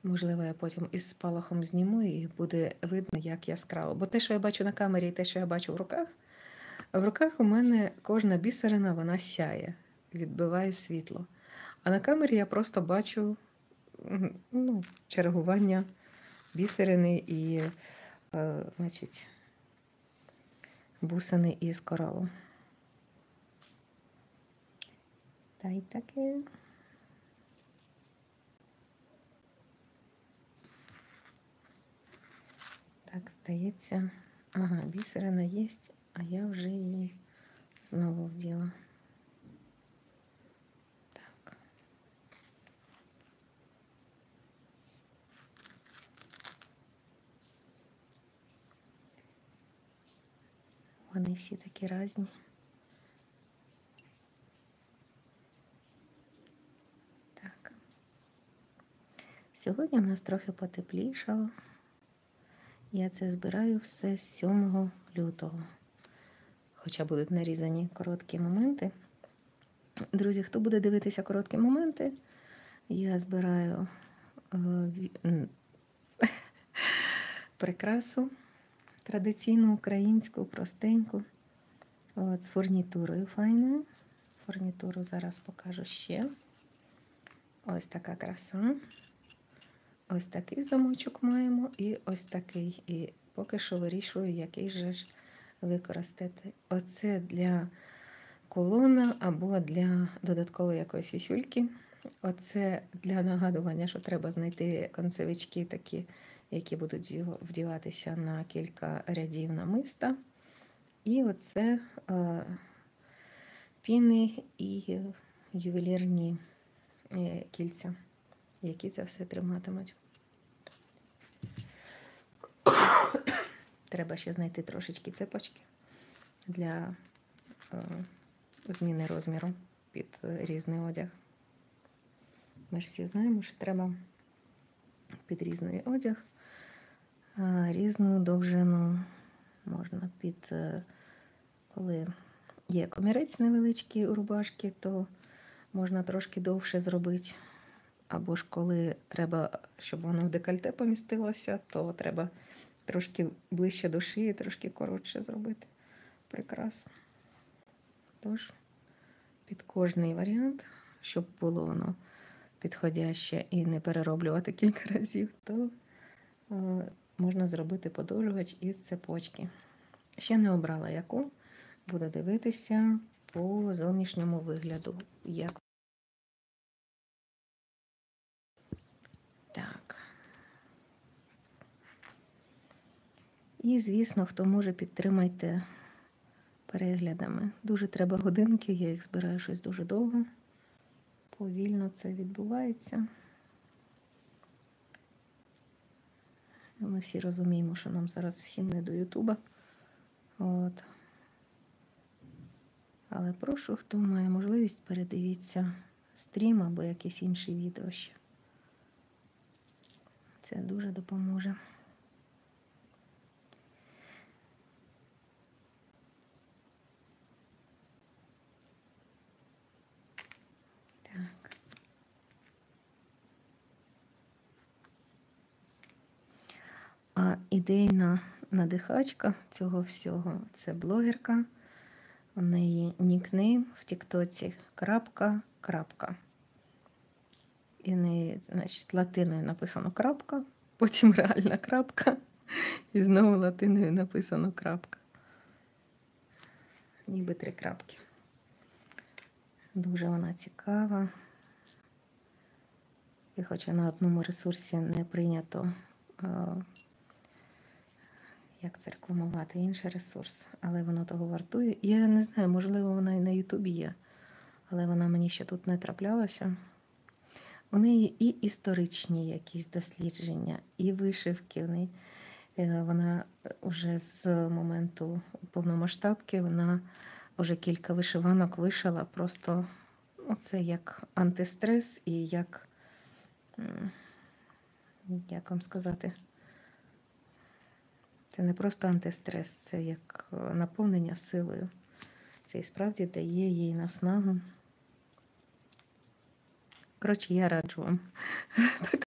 Можливо, я потім із спалахом зніму і буде видно, як яскраво. Бо те, що я бачу на камері, і те, що я бачу в руках у мене кожна бісерина, вона сяє, відбиває світло. А на камері я просто бачу чергування бісерини і, значить, бусини із коралу. Та й таке. Так, здається, ага, бісерина є, а я вже її знову вділа. Так. Вони всі такі різні. Так. Сьогодні в нас трохи потеплішало. Я це збираю все з 7 лютого. Хоча будуть нарізані короткі моменти. Друзі, хто буде дивитися короткі моменти, я збираю прикрасу традиційну, українську, простеньку. От, з фурнітурою файною. Фурнітуру зараз покажу ще. Ось така краса. Ось такий замочок маємо і ось такий. І поки що вирішую, який же ж використати. Оце для колона або для додаткової якоїсь вісюльки. Оце для нагадування, що треба знайти концевички такі, які будуть вдіватися на кілька рядів намиста. І оце піни і ювелірні кільця, які це все триматимуть. Треба ще знайти трошечки цепочки для зміни розміру під різний одяг. Ми ж всі знаємо, що треба під різний одяг різну довжину. Можна під, коли є комірець невеличкий у рубашки, то можна трошки довше зробити. Або ж коли треба, щоб воно в декольте помістилося, то треба трошки ближче до шиї, трошки коротше зробити прикрасу. Тож, під кожний варіант, щоб було воно підходяще і не перероблювати кілька разів, то можна зробити подовжувач із цепочки. Ще не обрала яку, буду дивитися по зовнішньому вигляду. Так. І, звісно, хто може, підтримайте переглядами. Дуже треба годинки, я їх збираю щось дуже довго. Повільно це відбувається. Ми всі розуміємо, що нам зараз всім не до Ютуба. От. Але прошу, хто має можливість, передивіться стрім або якесь інше відео ще. Це дуже допоможе. Так. А ідейна надихачка цього всього – це блогерка. У неї нікнейм в тіктоці крапка. І в неї, значить, латиною написано крапка, потім реальна крапка, і знову латиною написано крапка. Ніби 3 крапки. Дуже вона цікава. І хоча на одному ресурсі не прийнято, як це рекламувати, інший ресурс, але воно того вартує. Я не знаю, можливо, вона і на Ютубі є, але вона мені ще тут не траплялася. У неї і історичні якісь дослідження, і вишивки. Вона вже з моменту повномасштабки, вона вже кілька вишиванок вишила, просто це як антистрес і як вам сказати, це не просто антистрес, це як наповнення силою. Це і справді дає їй наснагу. Коротше, я раджу вам.